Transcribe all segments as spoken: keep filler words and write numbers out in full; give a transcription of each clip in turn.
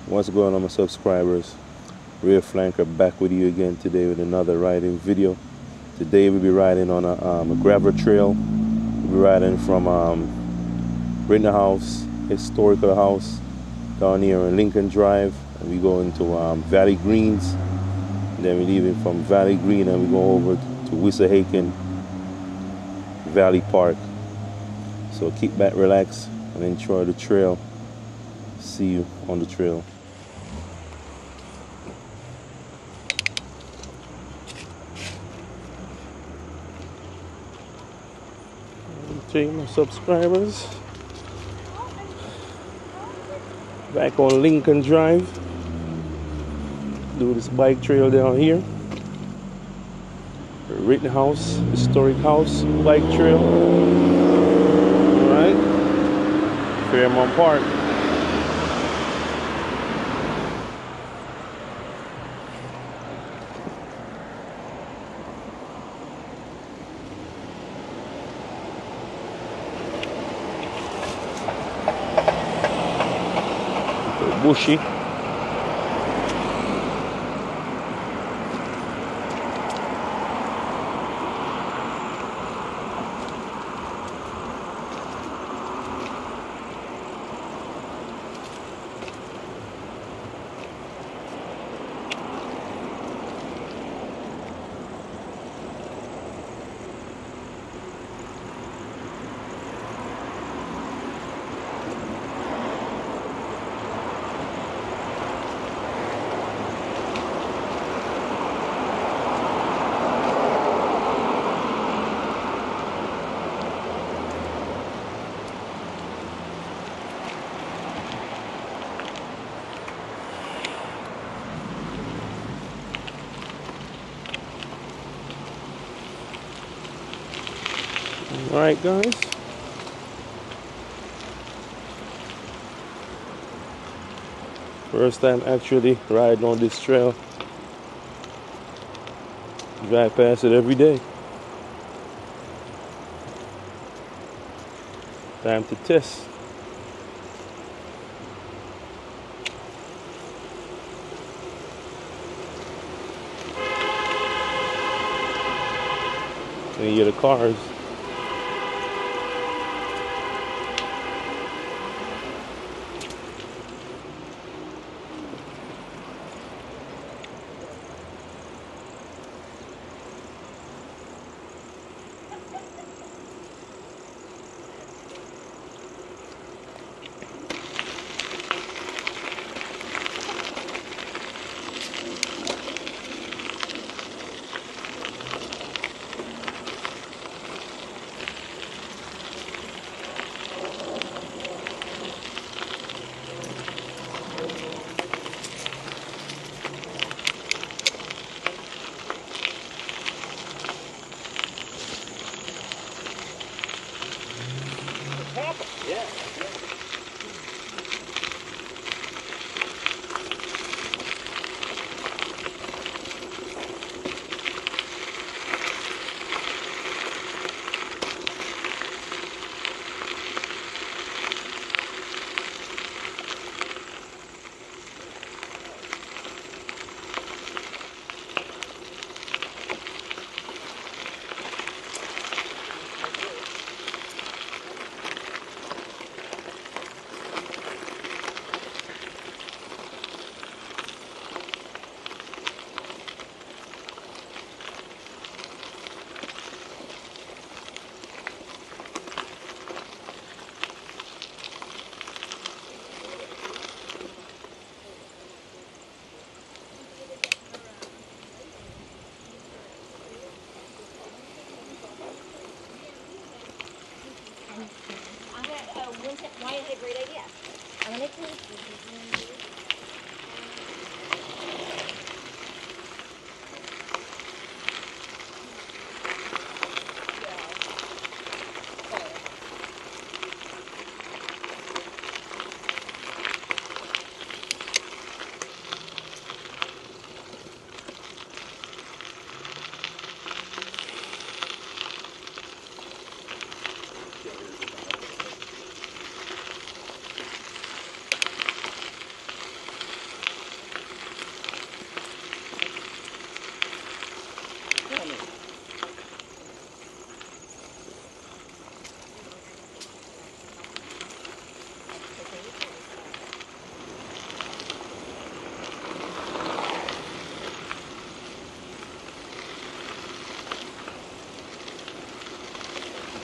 What's going on, my subscribers? Real Flanker back with you again today with another riding video. Today we'll be riding on a, um, a gravel trail. We'll be riding from um, Rittenhouse Historical House down here on Lincoln Drive, and we go into um, Valley Greens. And then we're leaving from Valley Green and we go over to Wissahickon Valley Park. So keep back, relax, and enjoy the trail. See you on the trail. To my subscribers, back on Lincoln Drive, do this bike trail down here. Rittenhouse Historic House bike trail. All right, Fairmont Park. Bushy. All right, guys. First time actually riding on this trail. Drive past it every day. Time to test. And you hear the cars. Yeah. Why is it a great idea? I'm gonna take you.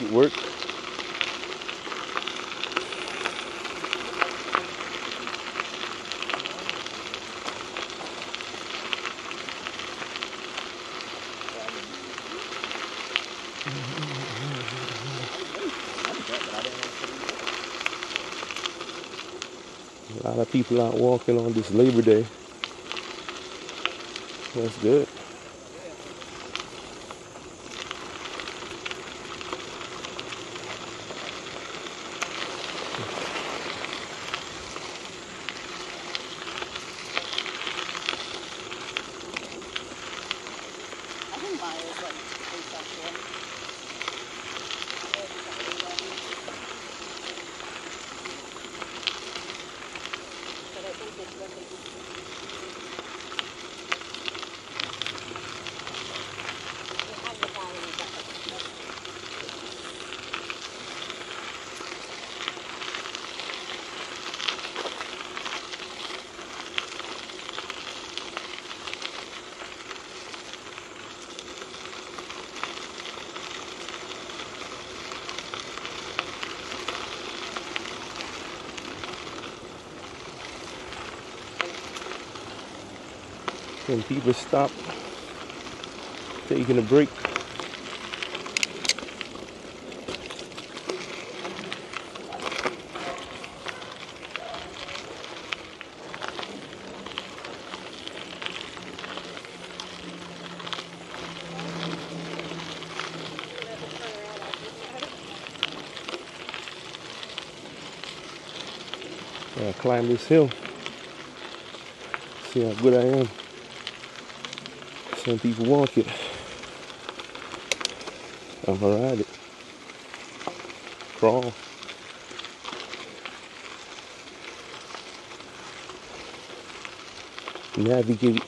make it work. A lot of people out walking on this Labor Day. That's good. When people stop taking a break. I climb this hill. See how good I am. Some people walk it. I'm gonna ride it. Crawl. Navigate.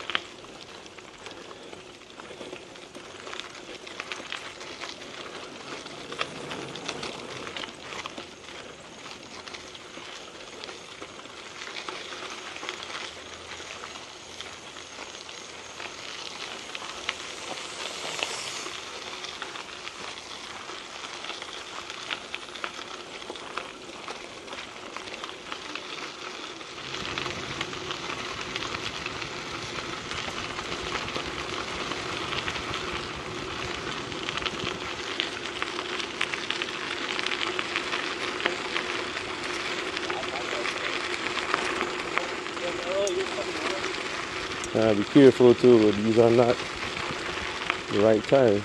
Uh, be careful too, these are not the right tires.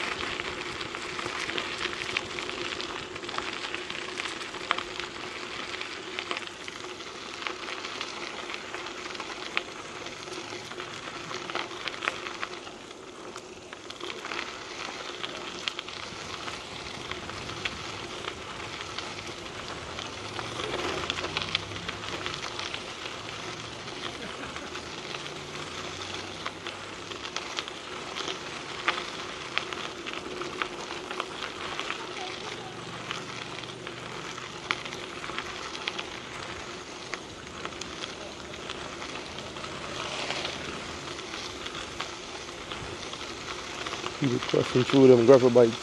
People crushing through them gravel bikes.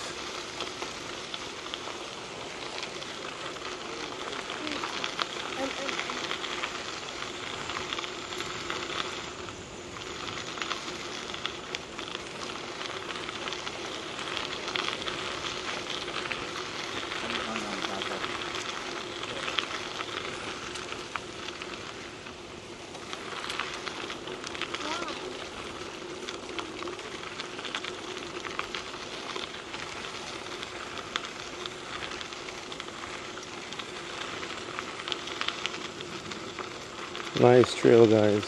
Nice trail, guys.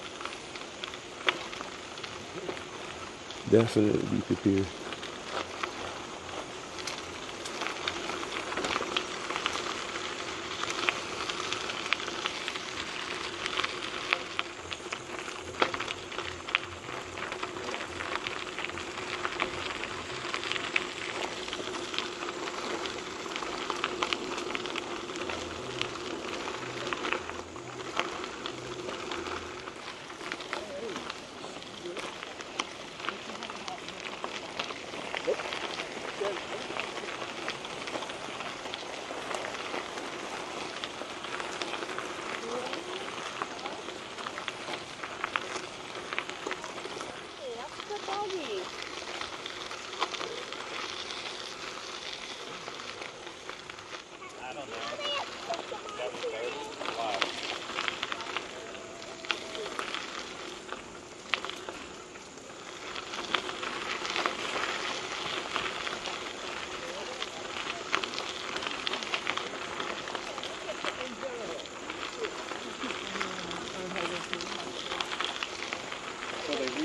Definitely be prepared.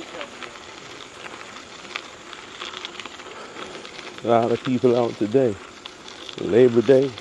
A lot of people out today. Labor Day.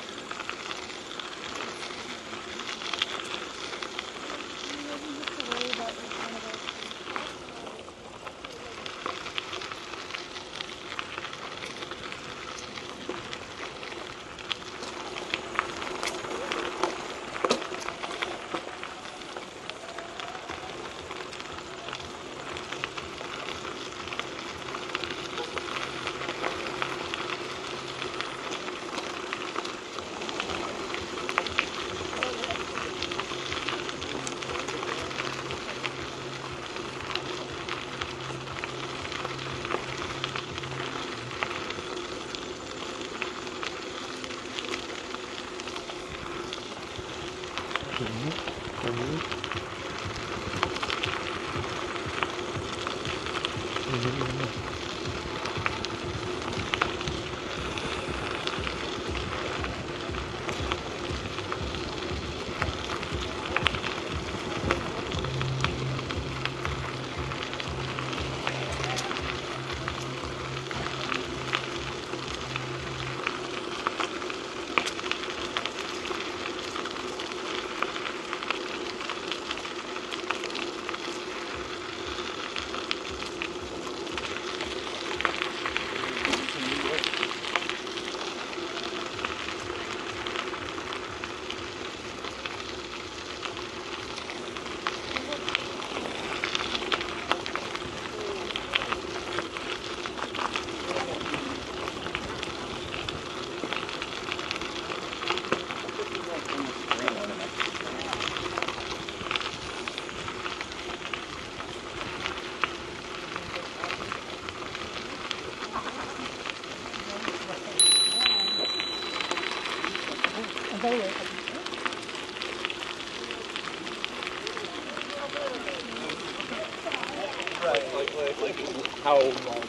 Right, like, like, like how long?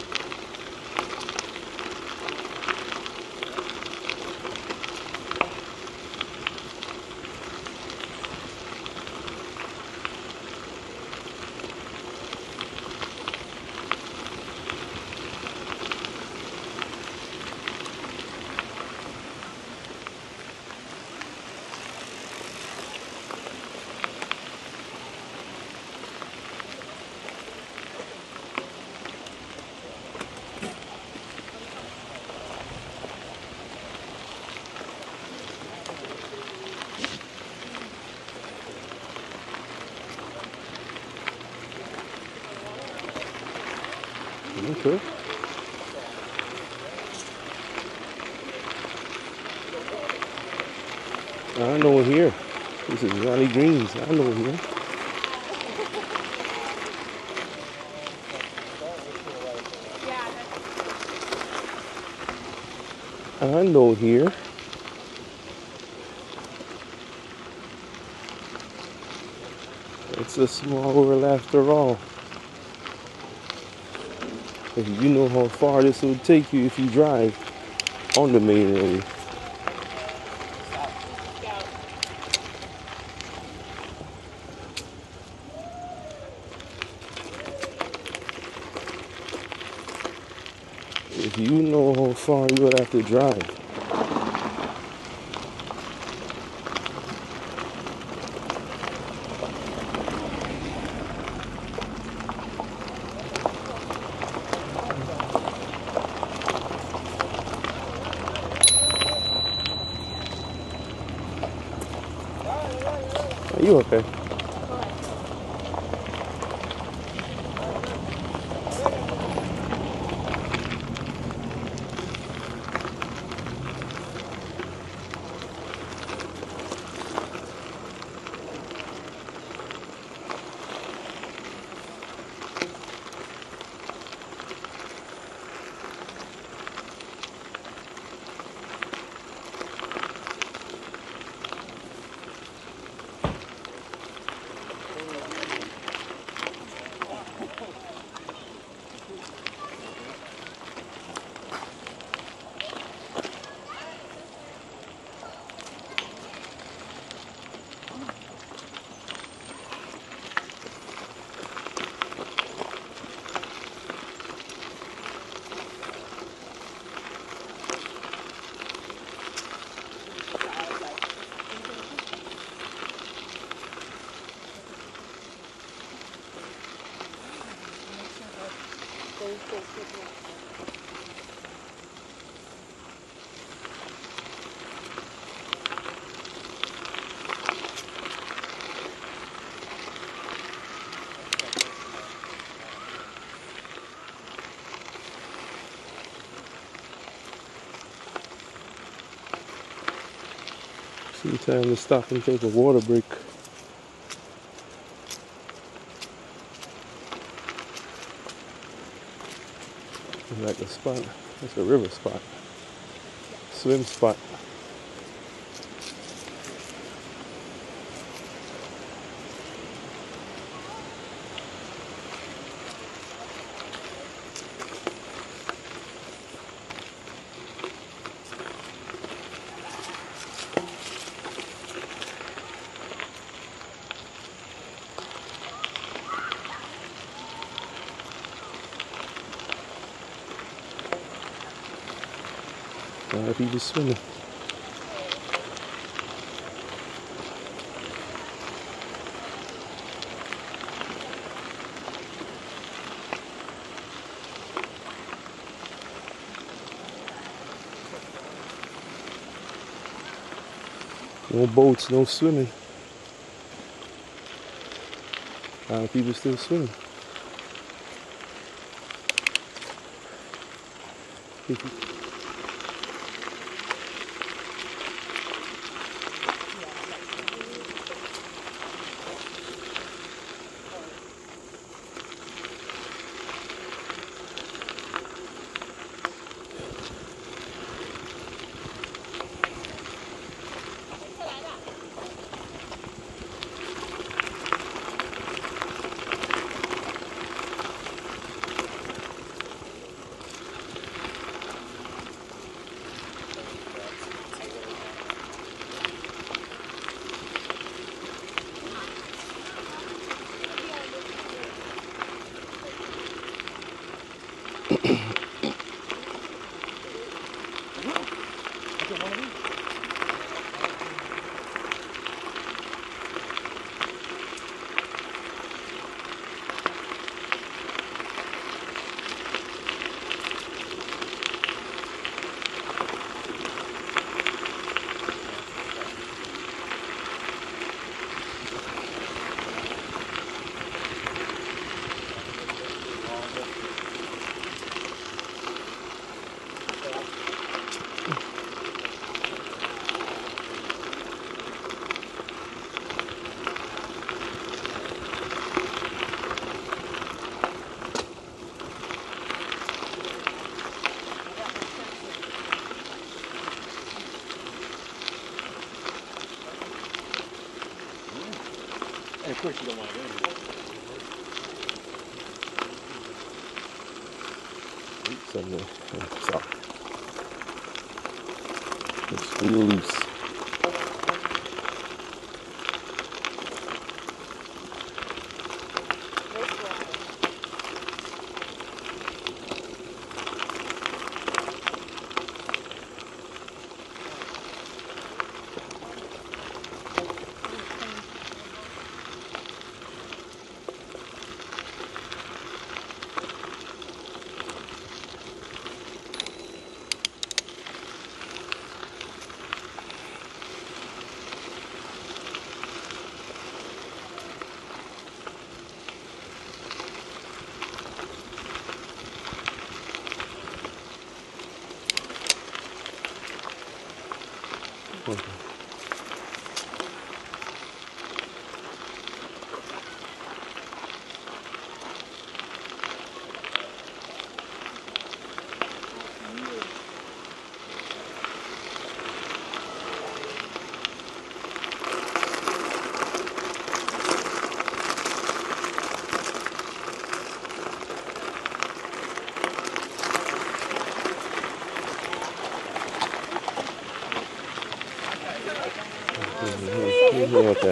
Okay. I know it here. This is Valley Greens. I know it here. I know here. It's a small world after all. If you know how far this would take you if you drive on the main road. If you know how far you would have to drive. Are you okay? See, time to stop and take a water break. Like a spot. It's a river spot. Swim spot. A lot of people swimming. No boats, no swimming. A lot of people still swimming. People. And of course you don't want to go anywhere. Something. So, it's real loose. Okay. Okay.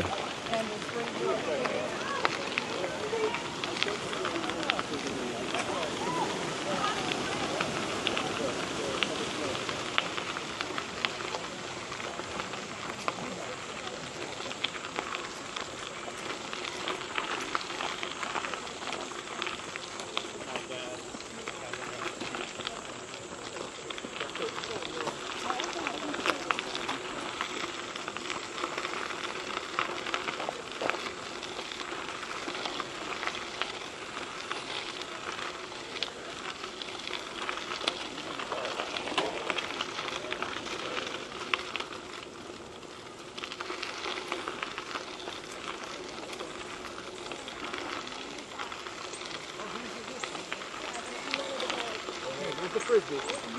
frisbee.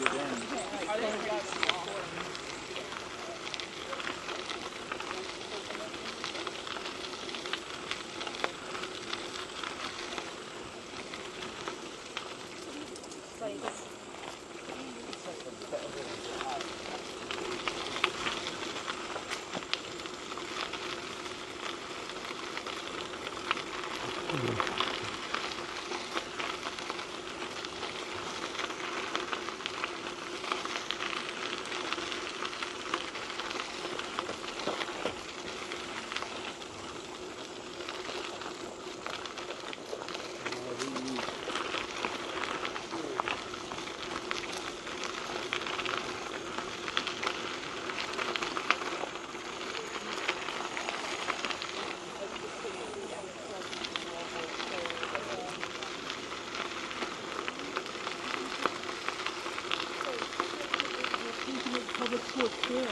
Public sports there.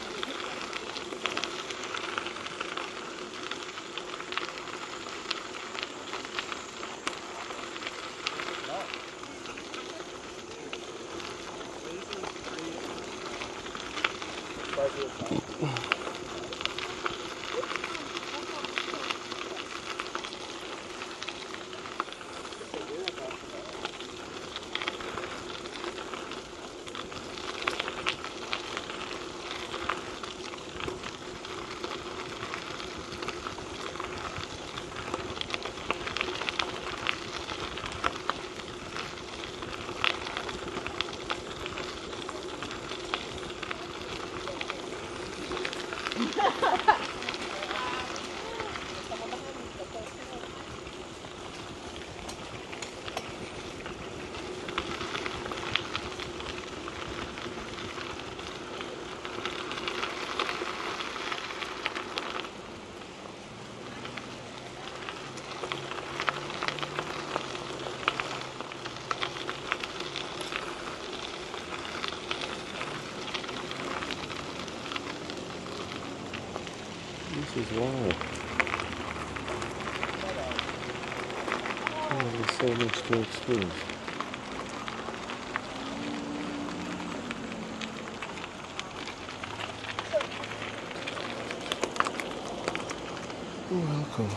This is wild. Oh, there's so much to experience. Welcome.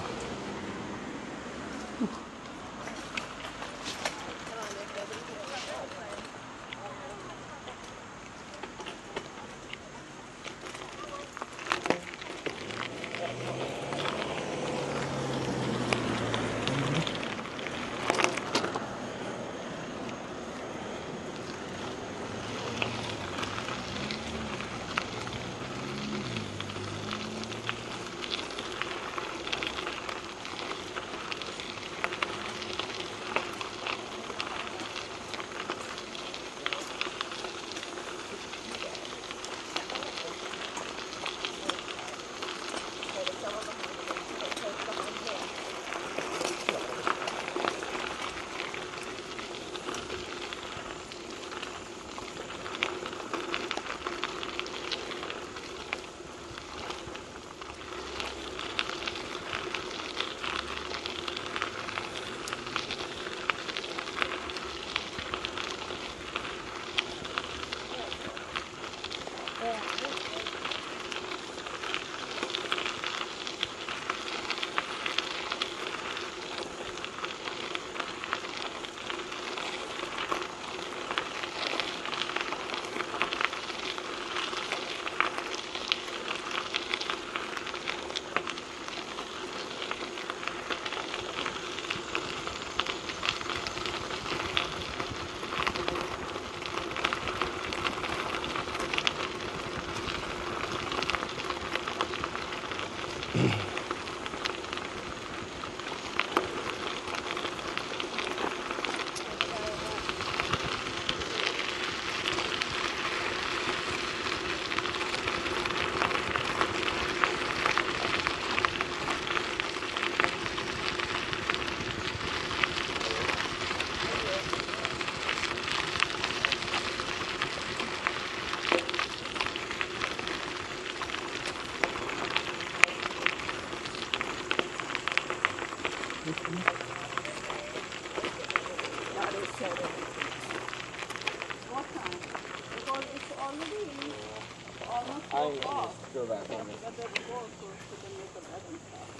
What time? Because it's already almost I four ain't o'clock. gonna go back on this. But they will go so she can make a bed and stuff.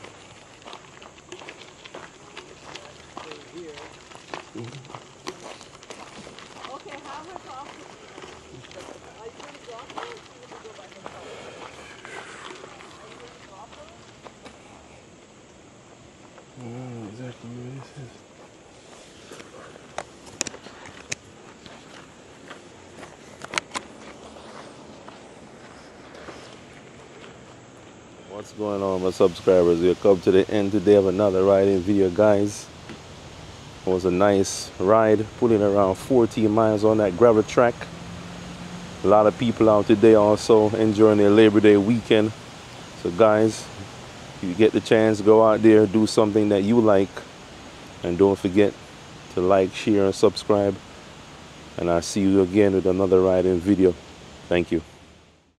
Okay, have her talk to me. Are you going to drop her or she will go by herself? Are you going to drop her? Exactly what this is. What's going on, my subscribers? We come to the end today of another riding video, guys. It was a nice ride, pulling around fourteen miles on that gravel track. A lot of people out today also enjoying their Labor Day weekend. So guys, if you get the chance, go out there, do something that you like, and don't forget to like, share, and subscribe. And I'll see you again with another riding video. Thank you.